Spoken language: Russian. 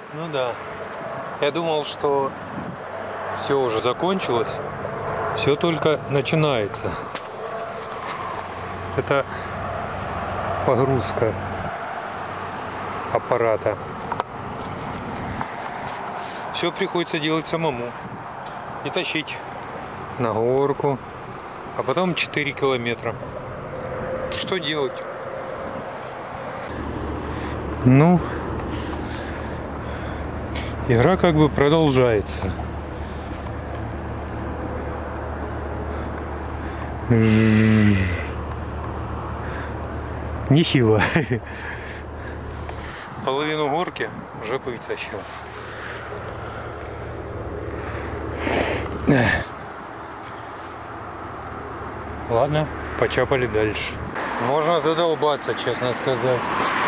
Ну да. Я думал, что все уже закончилось. Все только начинается. Это погрузка аппарата. Все приходится делать самому. И тащить на горку. А потом 4 километра. Что делать? Ну, игра как бы продолжается. Нехило. Половину горки уже вытащил. Ладно, почапали дальше. Можно задолбаться, честно сказать.